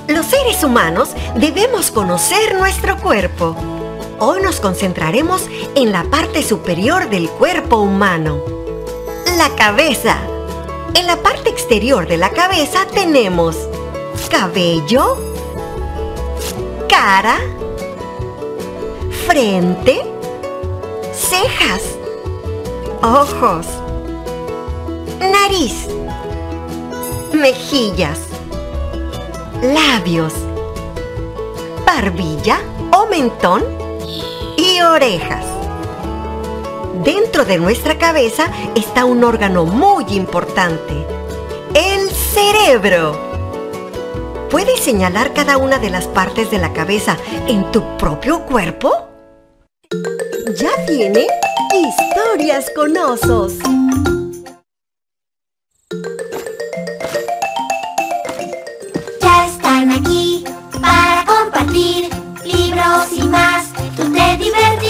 Los seres humanos debemos conocer nuestro cuerpo. Hoy nos concentraremos en la parte superior del cuerpo humano, la cabeza. En la parte exterior de la cabeza tenemos cabello, cara, frente, cejas, ojos, nariz, mejillas, labios, barbilla o mentón y orejas. Dentro de nuestra cabeza está un órgano muy importante, el cerebro. ¿Puedes señalar cada una de las partes de la cabeza en tu propio cuerpo? Ya viene Historias con Osos. Ya están aquí para compartir libros y más. Tú te divertirás.